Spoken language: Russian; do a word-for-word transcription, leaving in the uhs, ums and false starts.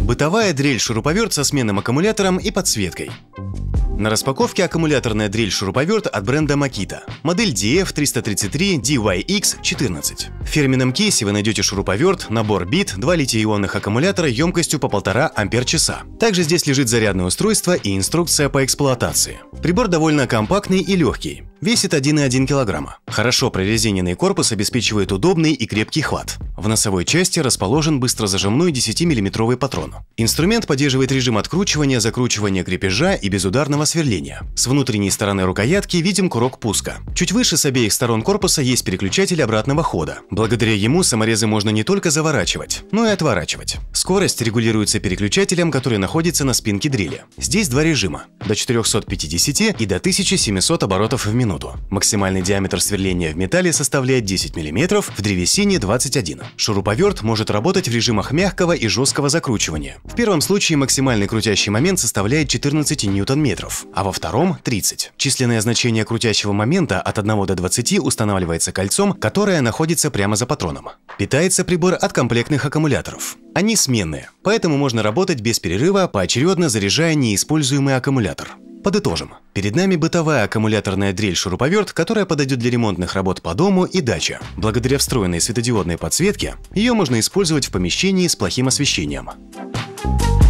Бытовая дрель-шуруповерт со сменным аккумулятором и подсветкой. На распаковке аккумуляторная дрель-шуруповерт от бренда Makita. Модель ди эф триста тридцать три ди уай икс четырнадцать. В фирменном кейсе вы найдете шуруповерт, набор бит, два литий-ионных аккумулятора емкостью по полтора ампер-часа. Также здесь лежит зарядное устройство и инструкция по эксплуатации. Прибор довольно компактный и легкий. Весит один и один килограмма. Хорошо прорезиненный корпус обеспечивает удобный и крепкий хват. В носовой части расположен быстрозажимной десятимиллиметровый патрон. Инструмент поддерживает режим откручивания, закручивания крепежа и безударного сверления. С внутренней стороны рукоятки видим курок пуска. Чуть выше с обеих сторон корпуса есть переключатель обратного хода. Благодаря ему саморезы можно не только заворачивать, но и отворачивать. Скорость регулируется переключателем, который находится на спинке дрели. Здесь два режима – до четырёхсот пятидесяти и до тысячи семисот оборотов в минуту. Максимальный диаметр сверления в металле составляет десять миллиметров, в древесине двадцать один. Шуруповерт может работать в режимах мягкого и жесткого закручивания. В первом случае максимальный крутящий момент составляет четырнадцать ньютон-метров, а во втором – тридцать. Численное значение крутящего момента от одного до двадцати устанавливается кольцом, которое находится прямо за патроном. Питается прибор от комплектных аккумуляторов. Они сменные, поэтому можно работать без перерыва, поочередно заряжая неиспользуемый аккумулятор. Подытожим. Перед нами бытовая аккумуляторная дрель-шуруповерт, которая подойдет для ремонтных работ по дому и даче. Благодаря встроенной светодиодной подсветке ее можно использовать в помещении с плохим освещением.